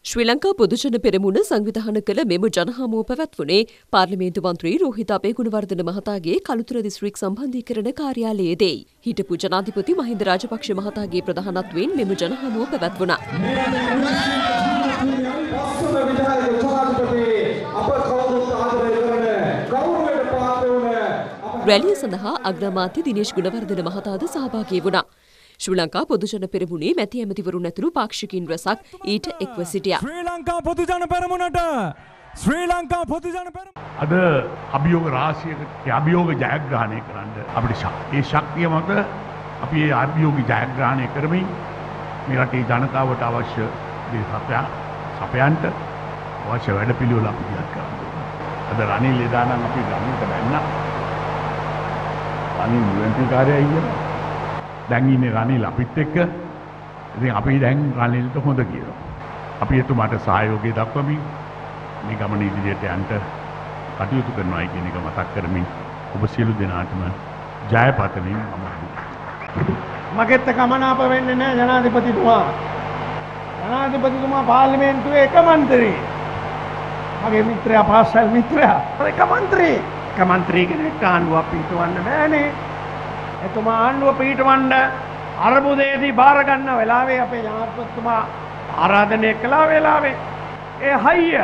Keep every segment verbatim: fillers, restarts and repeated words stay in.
ශ්‍රී ලංකා පොදුජන පෙරමුණ සංවිධාන කළ මෙම ජනහමුව පැවැත්වුණේ පාර්ලිමේන්තු මන්ත්‍රී රෝහිත අබේගුණවර්ධන මහතාගේ කළුතර දිස්ත්‍රික් සම්බන්ධීකරණ කාර්යාලයේදී හිටපු ජනාධිපති මහින්ද රාජපක්ෂ මහතාගේ ප්‍රධානත්වයෙන් මෙම ජනහමුව පැවැත්වුණා. රැළිය සඳහා අග්‍රාමාත්‍ය දිනේෂ් ගුණවර්ධන මහතාද සහභාගී වුණා. ශ්‍රී ලංකා පොදුජන පෙරමුණේ මැති ඇමතිවරුන් ඇතුළු පාක්ෂිකින් රැසක් ඊට එක්ව සිටියා. ශ්‍රී ලංකා පොදුජන පෙරමුණට ශ්‍රී ලංකා පොදුජන පෙරමුණ අද අභියෝග රාශියක අභියෝග ජයග්‍රහණය කරන්න අපිට ශක්තිය ශක්තිය මත අපි මේ අභියෝග ජයග්‍රහණය කරමින් මේ රටේ ජනතාවට අවශ්‍ය දේ සපයා සපයන්ට අවශ්‍ය වැඩපිළිවෙල අපි ඉදිරියට කරනවා. අද රනිල් එදා නම් අපි ගමනට බැන්නා. රනිල් යුඑන්පී කාර්යය ඉන්නේ. දැන් ඉන්නේ රනිල් අපිත් එක්ක. ඉතින් අපි දැන් රනිල්ට හොඳ කියනවා. අපි එතුමාට සහයෝගය දක්වමින් මේ ගමන ඉදිරියට යන්න කටයුතු කරනවා කියන එක මතක් කරමින් ඔබ සියලු දෙනාටම ජය පතමින් මම මගෙත් කමනාප වෙන්නේ නැහැ ජනාධිපතිතුමා. ජනාධිපතිතුමා පාර්ලිමේන්තුවේ එක මන්ත්‍රී. මගේ මිත්‍රයා පාසල් මිත්‍රයා. එක මන්ත්‍රී. එක මන්ත්‍රී කෙනෙක් ආණ්ඩුවක් පිටවන්න බෑනේ. එතුමා ආණ්ඩුව පිටවන්න අරබුදේදී බාර ගන්න වෙලාවේ අපේ ජනාධිපතිතුමා ආරාධනය කළා වෙලාවේ ඒ හයිය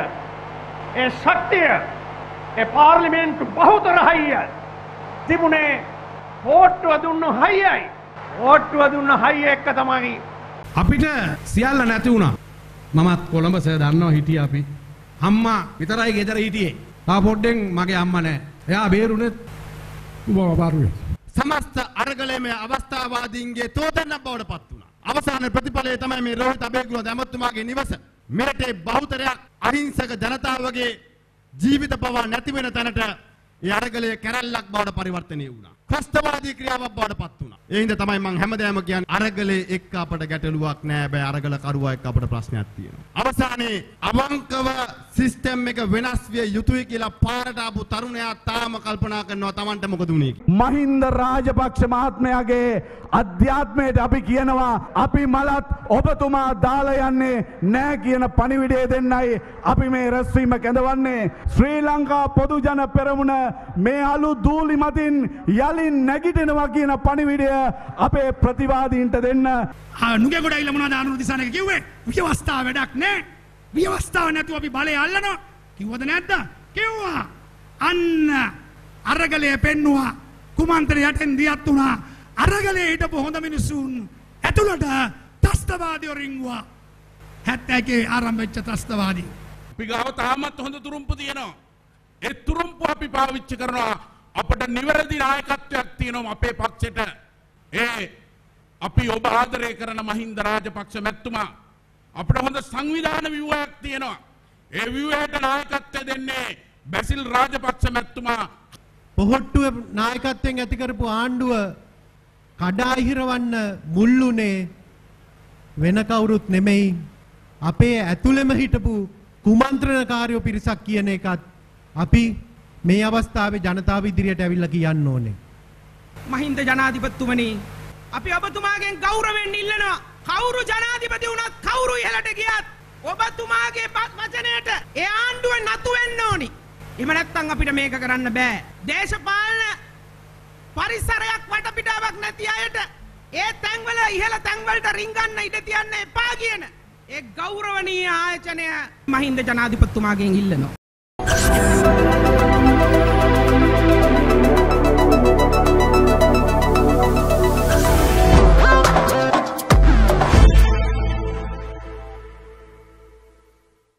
ඒ ශක්තිය ඒ පාර්ලිමේන්තු බහුතර හයිය තිබුණේ ඕට්ටුව දුන්න හයියයි. ඕට්ටුව දුන්න හයිය එක්ක තමයි අපිට සියල්ල නැති වුණා. මමත් කොළඹ සර් දන්නවා හිටියා අපි. අම්මා විතරයි ගෙදර හිටියේ. තා පොඩ්ඩෙන් මගේ අම්මා නෑ. එයා බේරුණෙත් බාරුවේ. සමස්ත අරගලයේ අවස්ථාවාදීන්ගේ තෝතැන්නක් බවට පත් වුණා. අවසාන ප්‍රතිඵලය තමයි මේ රෝහිත අබේගුණ ඇමතුමාගේ නිවස. මෙරටේ බහුතරයක් අහිංසක ජනතාවගේ ජීවිත පවා නැති වෙන තැනට ඒ අරගලයේ කැරැල්ලක් බවට පරිවර්තනය වුණා. ත්‍රස්තවාදී ක්‍රියාවක් බවට පත් වුණා. ඒ හින්දා තමයි මම හැමදාම කියන්නේ අරගලයේ එක්ක අපට ගැටලුවක් නෑ. බෑ අරගල කරුවා එක්ක අපට ප්‍රශ්නයක් තියෙනවා. අවසානයේ අවංකව සිස්ටම් එක වෙනස් විය යුතුයි කියලා පාරට ආපු තරුණයා තාම කල්පනා කරනවා Tamanට මොකද උනේ. මහින්ද රාජපක්ෂ මහත්මයාගේ අධ්‍යාත්මයට අපි කියනවා අපි මලත් ඔබතුමා දාලා යන්නේ නෑ කියන පණිවිඩය දෙන්නයි අපි මේ රැස්වීම කැඳවන්නේ. ශ්‍රී ලංකා පොදුජන පෙරමුණ මේ අලු දූලි මතින් යලින් නැගිටිනවා කියන පණිවිඩය අපේ ප්‍රතිවාදීන්ට දෙන්න. නුගේ ගොඩයිල මොනවද අනුර දිසානක කිව්වේ? ව්‍යවස්ථාව වැඩක් නෑ. ව්‍යවස්ථාව නැතුව අපි බලය අල්ලනවා. කිව්වද නැද්ද? කිව්වා. අන්න අරගලයේ පෙන්නවා. කුමන්ත්‍රය යටෙන් දියත් වුණා. අරගලයේ හිටපු හොඳ මිනිසුන් ඇතුළට ත්‍රස්තවාදීව රිංගුවා. හැත්තෑකේ ආරම්භ වෙච්ච ත්‍රස්තවාදී. අපි ගාව තාමත් හොඳ තුරුම්පු තියෙනවා. ඒ තුරුම්පු අපි පාවිච්චි කරනවා. අපට නිවැරදි නායකත්වයක් තියෙනවා අපේ පක්ෂෙට. ඒ අපි ඔබ ආදරය කරන මහින්ද රාජපක්ෂ මැතිතුමා අපට හොඳ සංවිධාන ව්‍යුහයක් තියෙනවා. ඒ ව්‍යුහයට නායකත්වය දෙන්නේ බැසිල් රාජපක්ෂ මැතිතුමා. පොහොට්ටුව නායකත්වයෙන් ඇති කරපු ආණ්ඩුව කඩාහිරවන්න මුල්ුනේ වෙන කවුරුත් නෙමෙයි අපේ ඇතුළෙම හිටපු කුමන්ත්‍රණකාරයෝ පිරිසක් කියන එකත් අපි මේ අවස්ථාවේ ජනතාව ඉදිරියට ඇවිල්ලා කියන්න ඕනේ. මහින්ද ජනාධිපතිතුමනි අපි ඔබතුමාගෙන් ගෞරවයෙන් ඉල්ලනවා. කවුරු ජනාධිපති වුණත් කවුරු ඉහළට ගියත් ඔබතුමාගේ වචනයට ඒ ආණ්ඩුව නතු වෙන්න ඕනි. එහෙම නැත්නම් අපිට මේක කරන්න බෑ. දේශපාලන පරිසරයක් වටපිටාවක් නැති අයට ඒ තැන්වල ඉහළ තැන්වලට රිංගන්න ඉඩ තියන්න එපා කියන ඒ ගෞරවනීය ආයතනය මහින්ද ජනාධිපතිතුමාගෙන් ඉල්ලනවා.